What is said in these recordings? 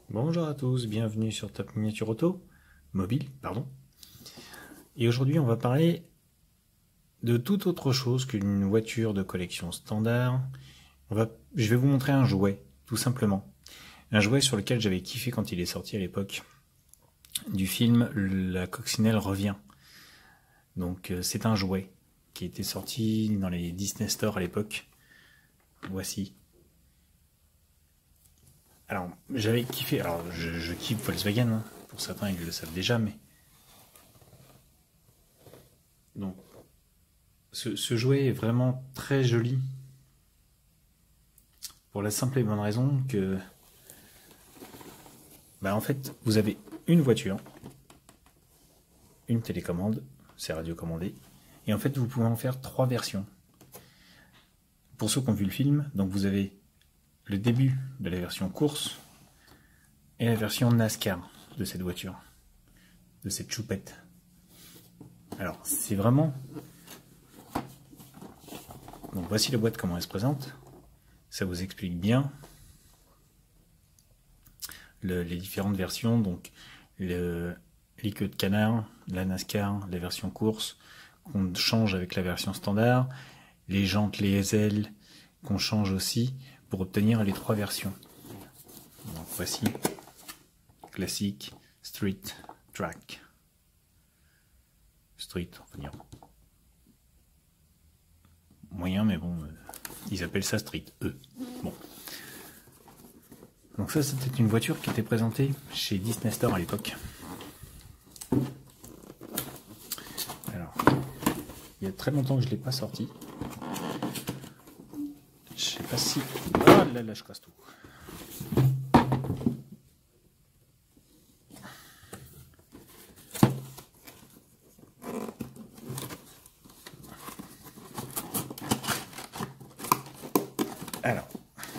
Bonjour à tous, bienvenue sur Top Miniature Auto, mobile, pardon. Et aujourd'hui on va parler de toute autre chose qu'une voiture de collection standard. Je vais vous montrer un jouet, tout simplement. Un jouet sur lequel j'avais kiffé quand il est sorti à l'époque du film La Coccinelle revient. Donc c'est un jouet qui était sorti dans les Disney Store à l'époque. Voici. Alors, j'avais kiffé, alors je kiffe Volkswagen, hein. Pour certains ils le savent déjà, mais... Donc, ce jouet est vraiment très joli, pour la simple et bonne raison que... en fait, vous avez une voiture, une télécommande, c'est radiocommandé, et en fait vous pouvez en faire 3 versions. Pour ceux qui ont vu le film, donc vous avez le début de la version course, et la version NASCAR de cette voiture, de cette choupette. Alors, c'est vraiment... Donc voici la boîte, comment elle se présente. Ça vous explique bien les différentes versions, donc les queues de canard, la NASCAR, la version course, qu'on change avec la version standard, les jantes, les ailes, qu'on change aussi pour obtenir les 3 versions. Donc voici, classique, street, track. Street, on va dire. Moyen, mais bon, ils appellent ça street, eux. Bon. Donc ça, c'était une voiture qui était présentée chez Disney Store à l'époque. Alors, il y a très longtemps que je ne l'ai pas sorti. Je sais pas si... Ah là, je casse tout. Alors,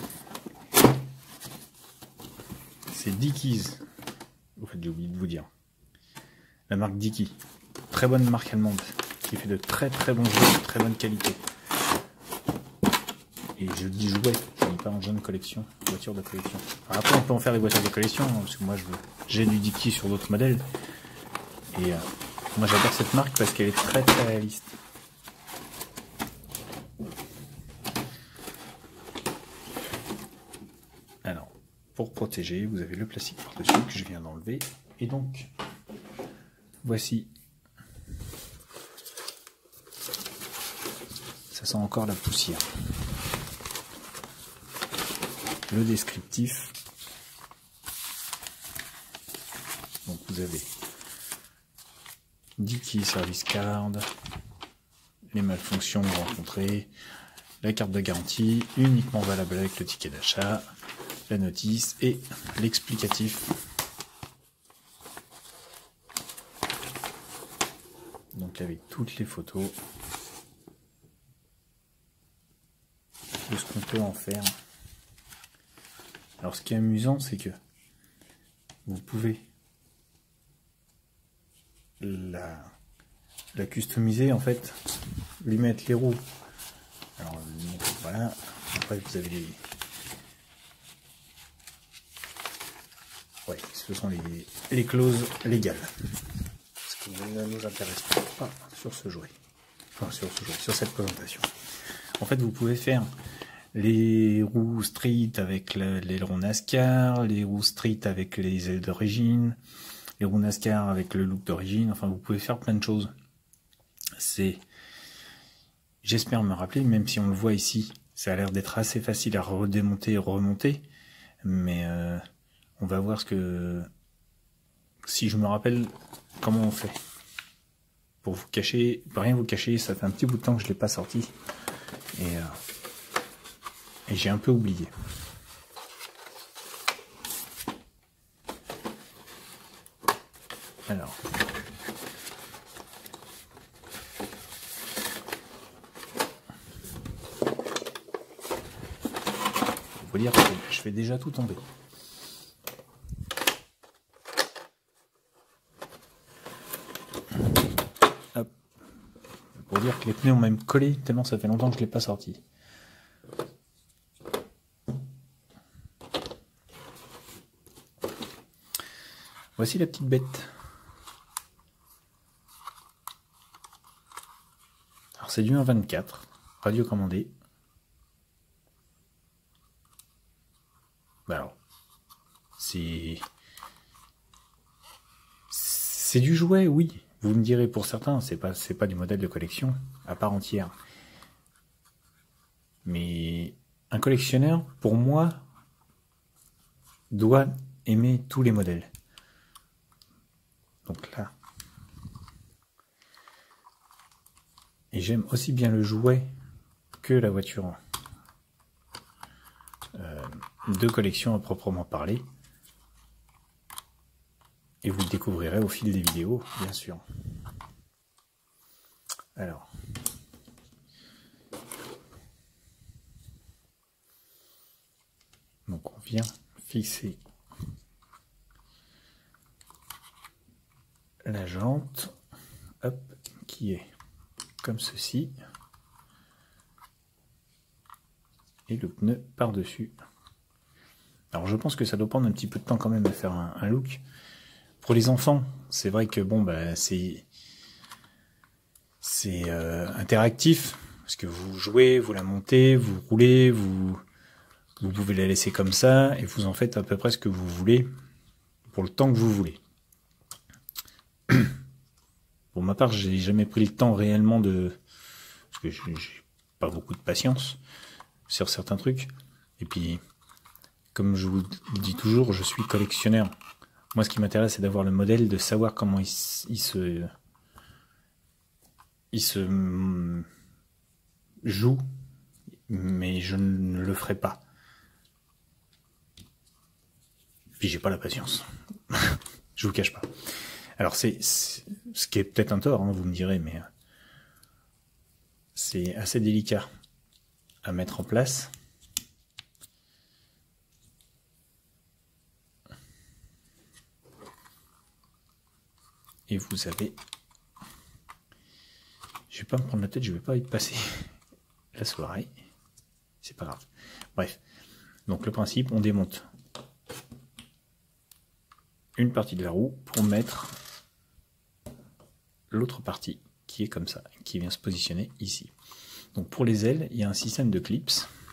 c'est Dickies. En fait, j'ai oublié de vous dire. La marque Dickies. Très bonne marque allemande. Qui fait de très bons jouets de très bonne qualité. Et je dis jouet, je ne dis pas en jeune collection, voiture de collection. Alors après, on peut en faire des voitures de collection, hein, parce que moi, j'ai du Dickies sur d'autres modèles. Et moi, j'adore cette marque parce qu'elle est très réaliste. Alors, pour protéger, vous avez le plastique par-dessus que je viens d'enlever. Et donc, voici. Ça sent encore la poussière. Le descriptif. Donc vous avez Dickies Service Card, les malfonctions rencontrées, la carte de garantie, uniquement valable avec le ticket d'achat, la notice et l'explicatif. Donc avec toutes les photos de ce qu'on peut en faire. Alors ce qui est amusant, c'est que vous pouvez la customiser, en fait, lui mettre les roues. Alors voilà, après vous avez les... Ouais, ce sont les clauses légales. Ce qui ne nous intéresse pas sur ce jouet. Enfin, sur cette présentation. En fait, vous pouvez faire les roues street avec l'aileron NASCAR, les roues street avec les ailes d'origine, les roues NASCAR avec le look d'origine. Enfin, vous pouvez faire plein de choses. J'espère me rappeler, même si on le voit ici, ça a l'air d'être assez facile à redémonter et remonter. Mais on va voir si je me rappelle comment on fait. Pour vous cacher, pour rien vous cacher, ça fait un petit bout de temps que je l'ai pas sorti. Et j'ai un peu oublié. Alors. Il faut dire que je fais déjà tout tomber. Hop. Pour dire que les pneus ont même collé, tellement ça fait longtemps que je ne l'ai pas sorti. Voici la petite bête. Alors c'est du 1.24, radiocommandé. Alors, c'est du jouet, oui. Vous me direz, pour certains, c'est pas du modèle de collection à part entière. Mais un collectionneur, pour moi, doit aimer tous les modèles. Donc là. Et j'aime aussi bien le jouet que la voiture de collection à proprement parler. Et vous le découvrirez au fil des vidéos, bien sûr. Alors. Donc on vient fixer la jante, hop, qui est comme ceci. Et le pneu par-dessus. Alors je pense que ça doit prendre un petit peu de temps quand même à faire un look. Pour les enfants, c'est vrai que bon, bah, c'est interactif, parce que vous jouez, vous la montez, vous roulez, vous pouvez la laisser comme ça, et vous en faites à peu près ce que vous voulez, pour le temps que vous voulez. Pour ma part, j'ai jamais pris le temps réellement parce que j'ai pas beaucoup de patience sur certains trucs. Et puis, comme je vous le dis toujours, je suis collectionneur. Moi, ce qui m'intéresse, c'est d'avoir le modèle, de savoir comment il se joue, mais je ne le ferai pas. Puis j'ai pas la patience. Je vous cache pas. Alors c'est ce qui est peut-être un tort, hein, vous me direz, mais c'est assez délicat à mettre en place. Et vous avez... Je vais pas me prendre la tête, je vais pas y passer la soirée. C'est pas grave. Bref. Donc le principe, on démonte une partie de la roue pour mettre l'autre partie qui est comme ça, qui vient se positionner ici. Donc pour les ailes, il y a un système de clips.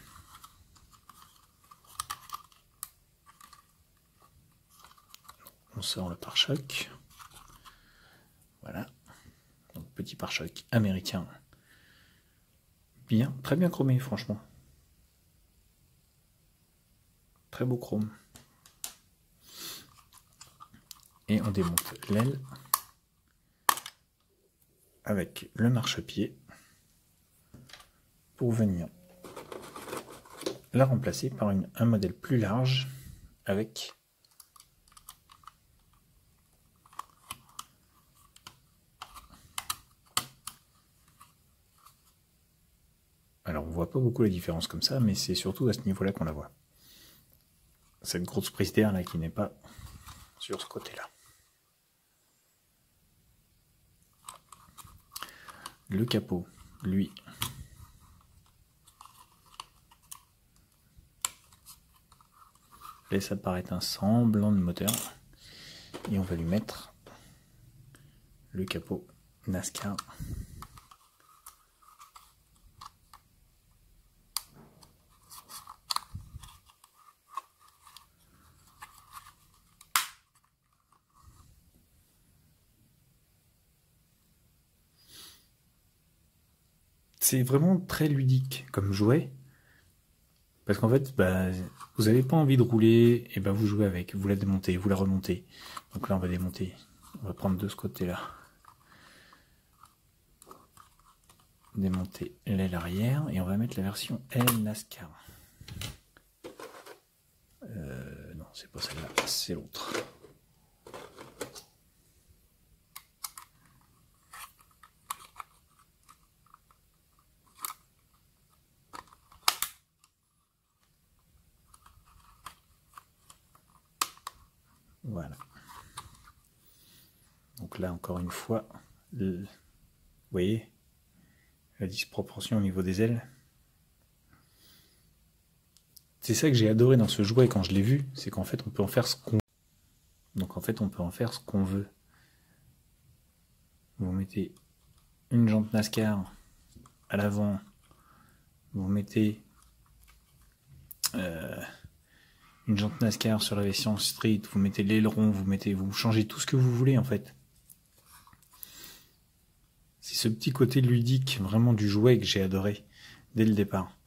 On sort le pare-choc. Voilà. Donc petit pare-choc américain. Bien, très bien chromé franchement. Très beau chrome. Et on démonte l'aile avec le marchepied pour venir la remplacer par un modèle plus large avec alors on voit pas beaucoup la différence comme ça, mais c'est surtout à ce niveau là qu'on la voit, cette grosse prise d'air là qui n'est pas sur ce côté là. Le capot, lui, laisse apparaître un semblant de moteur et on va lui mettre le capot NASCAR. C'est vraiment très ludique comme jouet. Parce qu'en fait, bah, vous n'avez pas envie de rouler, et bah vous jouez avec, vous la démontez, vous la remontez. Donc là, on va démonter, on va prendre de ce côté-là. Démonter l'aile arrière, et on va mettre la version L NASCAR. Non, c'est pas celle-là, c'est l'autre. Voilà. Donc là, encore une fois, vous voyez la disproportion au niveau des ailes. C'est ça que j'ai adoré dans ce jouet quand je l'ai vu, c'est qu'en fait on peut en faire ce qu'on... Donc en fait, on peut en faire ce qu'on veut. Vous mettez une jante NASCAR à l'avant, vous mettez une jante NASCAR sur la version street, vous mettez l'aileron, vous changez tout ce que vous voulez en fait. C'est ce petit côté ludique vraiment du jouet que j'ai adoré dès le départ.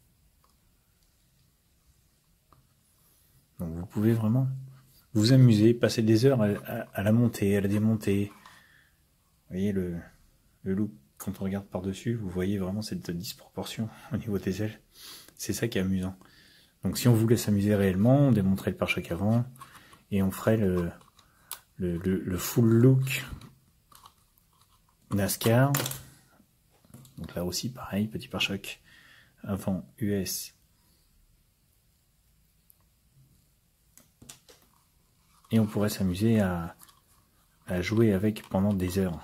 Donc vous pouvez vraiment vous amuser, passer des heures à la monter, à la démonter. Vous voyez le look, quand on regarde par-dessus, vous voyez vraiment cette disproportion au niveau des ailes. C'est ça qui est amusant. Donc si on voulait s'amuser réellement, on démonterait le pare-choc avant et on ferait le full look NASCAR. Donc là aussi pareil, petit pare-choc avant US. Et on pourrait s'amuser à jouer avec pendant des heures.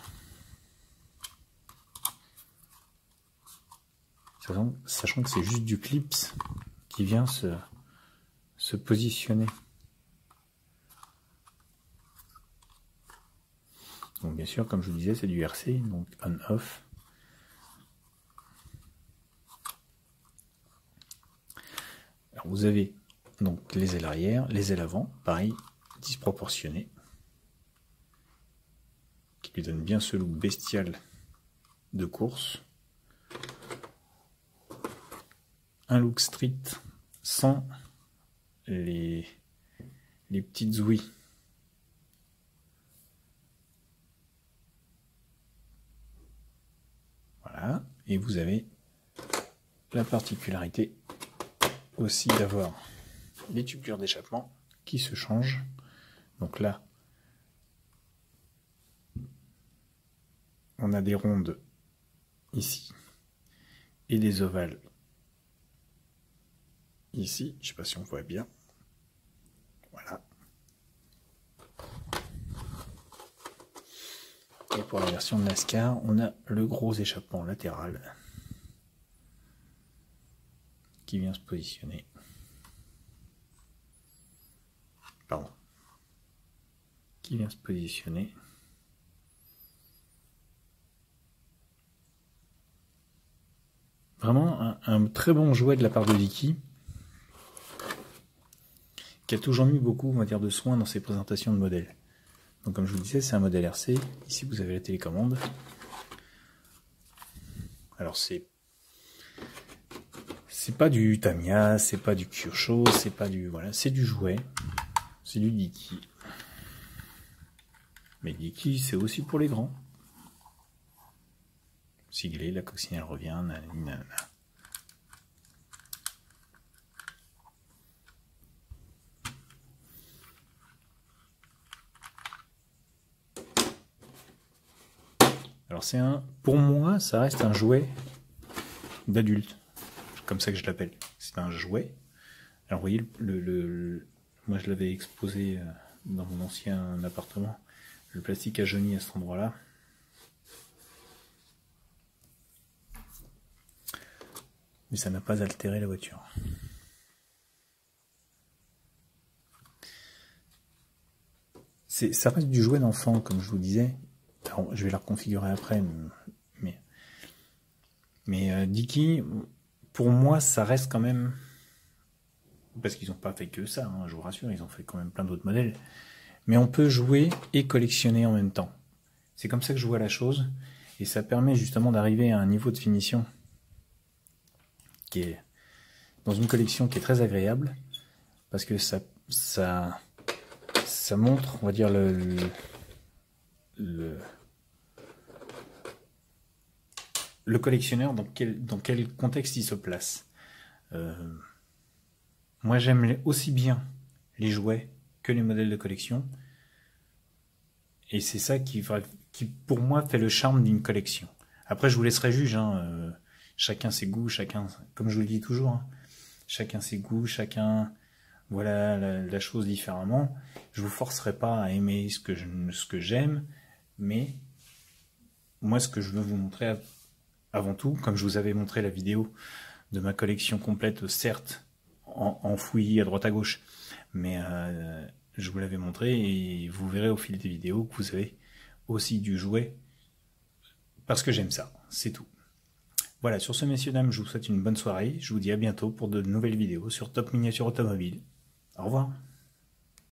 Sachant que c'est juste du clips qui vient se positionner. Donc bien sûr, comme je vous disais, c'est du RC, donc on-off. Alors vous avez donc les ailes arrière, les ailes avant, pareil, disproportionnées, qui lui donnent bien ce look bestial de course. Un look street sans les petites ouïes. Voilà, et vous avez la particularité aussi d'avoir les tubulures d'échappement qui se changent. Donc là, on a des rondes ici et des ovales ici. Je ne sais pas si on voit bien. Voilà. Et pour la version de NASCAR, on a le gros échappement latéral qui vient se positionner. Pardon. Qui vient se positionner. Vraiment un très bon jouet de la part de Dicky, qui a toujours mis beaucoup, on va dire, de soin dans ses présentations de modèles. Donc comme je vous le disais, c'est un modèle RC. Ici vous avez la télécommande. Alors c'est pas du Tamiya, c'est pas du Kyosho, c'est pas du... Voilà, c'est du jouet. C'est du Dicky. Mais Dicky, c'est aussi pour les grands. Siglé, la coccinelle revient, nanana. Alors c'est pour moi, ça reste un jouet d'adulte, comme ça que je l'appelle. C'est un jouet. Alors vous voyez, moi je l'avais exposé dans mon ancien appartement. Le plastique a jauni à cet endroit-là. Mais ça n'a pas altéré la voiture. Ça reste du jouet d'enfant, comme je vous disais. Alors, je vais la reconfigurer après, mais Dicky, pour moi, ça reste quand même... Parce qu'ils n'ont pas fait que ça, hein, je vous rassure, ils ont fait quand même plein d'autres modèles. Mais on peut jouer et collectionner en même temps. C'est comme ça que je vois la chose, et ça permet justement d'arriver à un niveau de finition qui est dans une collection qui est très agréable, parce que ça montre, on va dire, le collectionneur dans quel contexte il se place. Moi j'aime aussi bien les jouets que les modèles de collection, et c'est ça qui pour moi fait le charme d'une collection. Après je vous laisserai juge, hein, chacun ses goûts, chacun, comme je vous le dis toujours, hein, chacun ses goûts, chacun voilà la chose différemment. Je vous forcerai pas à aimer ce que j'aime, mais moi ce que je veux vous montrer avant tout, comme je vous avais montré la vidéo de ma collection complète, certes en fouillis à droite à gauche, mais je vous l'avais montré et vous verrez au fil des vidéos que vous avez aussi du jouet parce que j'aime ça, c'est tout. Voilà, sur ce messieurs dames, je vous souhaite une bonne soirée, je vous dis à bientôt pour de nouvelles vidéos sur Top Miniature Automobile. Au revoir.